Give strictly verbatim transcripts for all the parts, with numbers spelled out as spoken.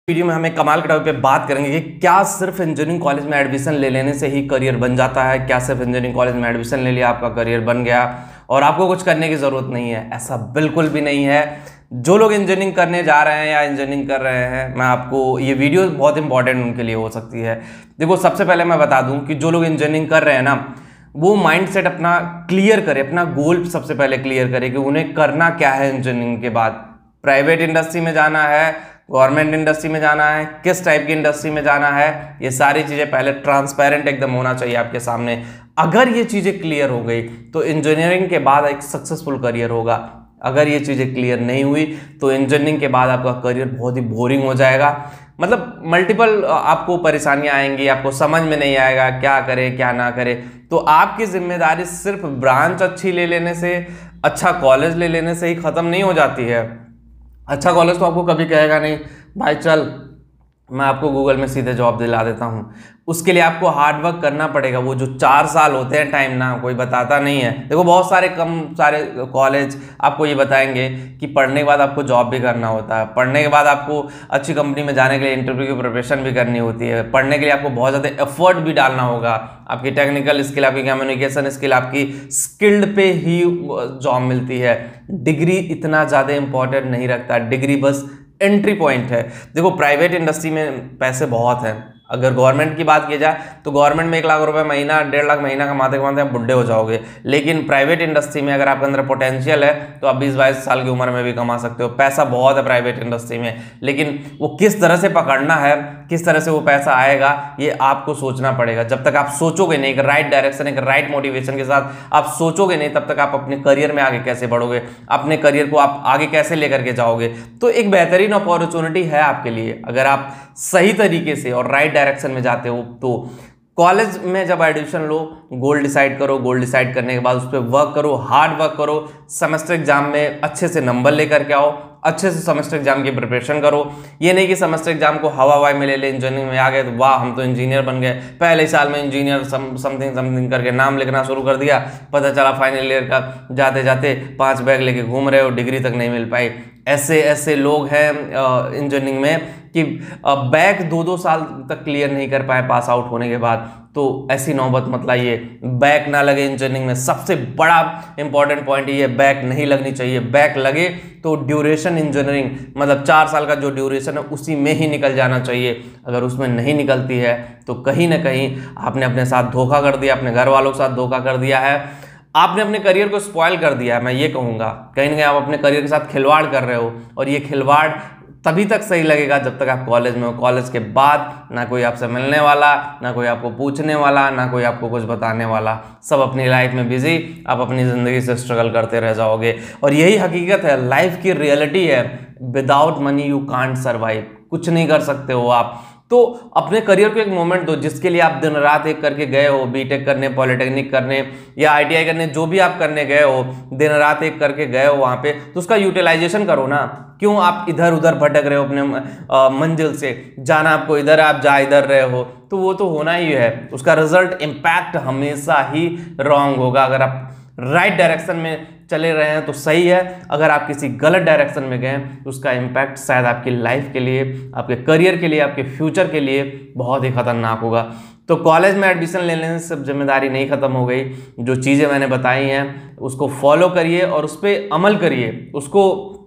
Video में हमें कमाल के टॉपिक पे बात करेंगे कि क्या सिर्फ इंजीनियरिंग कॉलेज में एडमिशन ले लेने से ही करियर बन जाता है। क्या सिर्फ इंजीनियरिंग कॉलेज में एडमिशन ले लिया आपका करियर बन गया और आपको कुछ करने की ज़रूरत नहीं है? ऐसा बिल्कुल भी नहीं है। जो लोग इंजीनियरिंग करने जा रहे हैं या इंजीनियरिंग कर रहे हैं, मैं आपको ये वीडियो बहुत इंपॉर्टेंट उनके लिए हो सकती है। देखो, सबसे पहले मैं बता दूं कि जो लोग इंजीनियरिंग कर रहे हैं ना, वो माइंडसेट अपना क्लियर करे, अपना गोल सबसे पहले क्लियर करे कि उन्हें करना क्या है इंजीनियरिंग के बाद। प्राइवेट इंडस्ट्री में जाना है, गवर्नमेंट इंडस्ट्री में जाना है, किस टाइप की इंडस्ट्री में जाना है, ये सारी चीज़ें पहले ट्रांसपेरेंट एकदम होना चाहिए आपके सामने। अगर ये चीज़ें क्लियर हो गई तो इंजीनियरिंग के बाद एक सक्सेसफुल करियर होगा। अगर ये चीज़ें क्लियर नहीं हुई तो इंजीनियरिंग के बाद आपका करियर बहुत ही बोरिंग हो जाएगा। मतलब मल्टीपल आपको परेशानियां आएंगी, आपको समझ में नहीं आएगा क्या करे क्या ना करे। तो आपकी जिम्मेदारी सिर्फ ब्रांच अच्छी ले लेने से, अच्छा कॉलेज ले लेने से ही ख़त्म नहीं हो जाती है। अच्छा कॉलेज तो आपको कभी कहेगा नहीं भाई चल मैं आपको गूगल में सीधे जॉब दिला देता हूँ। उसके लिए आपको हार्ड वर्क करना पड़ेगा। वो जो चार साल होते हैं टाइम ना, कोई बताता नहीं है। देखो, बहुत सारे कम सारे कॉलेज आपको ये बताएंगे कि पढ़ने के बाद आपको जॉब भी करना होता है, पढ़ने के बाद आपको अच्छी कंपनी में जाने के लिए इंटरव्यू की प्रिपरेशन भी करनी होती है, पढ़ने के लिए आपको बहुत ज़्यादा एफर्ट भी डालना होगा। आपकी टेक्निकल स्किल, आपकी कम्युनिकेशन स्किल, आपकी स्किल्ड पे ही जॉब मिलती है। डिग्री इतना ज़्यादा इंपॉर्टेंट नहीं रखता, डिग्री बस एंट्री पॉइंट है। देखो, प्राइवेट इंडस्ट्री में पैसे बहुत हैं। अगर गवर्नमेंट की बात की जाए तो गवर्नमेंट में एक लाख रुपए महीना, डेढ़ लाख महीना कमाते कमाते आप बुढ़े हो जाओगे। लेकिन प्राइवेट इंडस्ट्री में अगर आपके अंदर पोटेंशियल है तो आप बीस बाईस साल की उम्र में भी कमा सकते हो। पैसा बहुत है प्राइवेट इंडस्ट्री में, लेकिन वो किस तरह से पकड़ना है, किस तरह से वो पैसा आएगा, ये आपको सोचना पड़ेगा। जब तक आप सोचोगे नहीं, एक राइट डायरेक्शन, एक राइट मोटिवेशन के साथ आप सोचोगे नहीं, तब तक आप अपने करियर में आगे कैसे बढ़ोगे, अपने करियर को आप आगे कैसे लेकर के जाओगे। तो एक बेहतरीन अपॉर्चुनिटी है आपके लिए। अगर आप सही तरीके से और राइट डायरेक्शन में जाते हो तो कॉलेज में जब एडमिशन लो, गोल डिसाइड करो, गोल डिसाइड करने के बाद उस पर वर्क करो, हार्ड वर्क करो, सेमेस्टर एग्जाम में अच्छे से नंबर लेकर के आओ, अच्छे से सेमेस्टर एग्जाम की प्रिपरेशन करो। ये नहीं कि सेमेस्टर एग्जाम को हवा हवाई में ले ले, इंजीनियरिंग में आ गए तो वाह हम तो इंजीनियर बन गए, पहले साल में इंजीनियर समथिंग समथिंग करके नाम लिखना शुरू कर दिया, पता चला फाइनल ईयर का जाते जाते पांच बैग लेके घूम रहे हो, डिग्री तक नहीं मिल पाई। ऐसे ऐसे लोग हैं इंजीनियरिंग में कि बैक दो दो साल तक क्लियर नहीं कर पाए पास आउट होने के बाद। तो ऐसी नौबत मत लाइए, बैक ना लगे इंजीनियरिंग में। सबसे बड़ा इंपॉर्टेंट पॉइंट ये, बैक नहीं लगनी चाहिए। बैक लगे तो ड्यूरेशन इंजीनियरिंग, मतलब चार साल का जो ड्यूरेशन है उसी में ही निकल जाना चाहिए। अगर उसमें नहीं निकलती है तो कहीं ना कहीं आपने अपने साथ धोखा कर दिया, अपने घर वालों के साथ धोखा कर दिया है, आपने अपने करियर को स्पॉइल कर दिया है। मैं ये कहूँगा कहीं ना कहीं आप अपने करियर के साथ खिलवाड़ कर रहे हो, और ये खिलवाड़ तभी तक सही लगेगा जब तक आप कॉलेज में हो। कॉलेज के बाद ना कोई आपसे मिलने वाला, ना कोई आपको पूछने वाला, ना कोई आपको कुछ बताने वाला। सब अपनी लाइफ में बिजी, आप अपनी ज़िंदगी से स्ट्रगल करते रह जाओगे। और यही हकीकत है, लाइफ की रियलिटी है। Without money you can't survive, कुछ नहीं कर सकते हो आप। तो अपने करियर को एक मोमेंट दो जिसके लिए आप दिन रात एक करके गए हो, बीटेक करने, पॉलिटेक्निक करने या आईटीआई करने, जो भी आप करने गए हो, दिन रात एक करके गए हो वहाँ पे, तो उसका यूटिलाइजेशन करो ना। क्यों आप इधर उधर भटक रहे हो अपने आ, मंजिल से? जाना आपको इधर, आप जा इधर रहे हो, तो वो तो होना ही है। उसका रिजल्ट, इम्पैक्ट हमेशा ही रॉन्ग होगा। अगर आप राइट डायरेक्शन में चले रहे हैं तो सही है, अगर आप किसी गलत डायरेक्शन में गए तो उसका इम्पैक्ट शायद आपकी लाइफ के लिए, आपके करियर के लिए, आपके फ्यूचर के लिए बहुत ही खतरनाक होगा। तो कॉलेज में एडमिशन लेने से सब जिम्मेदारी नहीं खत्म हो गई। जो चीज़ें मैंने बताई हैं उसको फॉलो करिए और उस पर अमल करिए, उसको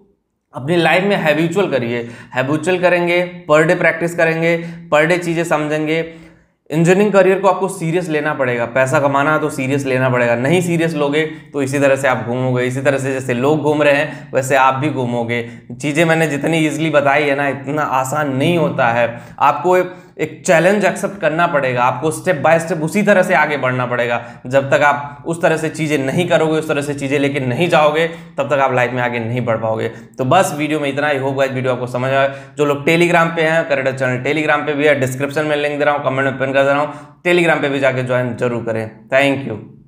अपनी लाइफ में हैबिचुअल करिए। हैबिचुअल करेंगे, पर डे प्रैक्टिस करेंगे, पर डे चीज़ें समझेंगे। इंजीनियरिंग करियर को आपको सीरियस लेना पड़ेगा। पैसा कमाना है तो सीरियस लेना पड़ेगा। नहीं सीरियस लोगे तो इसी तरह से आप घूमोगे, इसी तरह से जैसे लोग घूम रहे हैं वैसे आप भी घूमोगे। चीज़ें मैंने जितनी इजीली बताई है ना, इतना आसान नहीं होता है। आपको एक चैलेंज एक्सेप्ट करना पड़ेगा, आपको स्टेप बाय स्टेप उसी तरह से आगे बढ़ना पड़ेगा। जब तक आप उस तरह से चीज़ें नहीं करोगे, उस तरह से चीज़ें लेके नहीं जाओगे, तब तक आप लाइफ में आगे नहीं बढ़ पाओगे। तो बस वीडियो में इतना ही होगा। इस वीडियो आपको समझ आए। जो लोग टेलीग्राम पे हैं, करेक्ट चैनल टेलीग्राम पे भी है, डिस्क्रिप्शन में लिंक दे रहा हूँ, कमेंट में पिन कर दे रहा हूँ। टेलीग्राम पे भी जाके ज्वाइन जरूर करें। Thank you.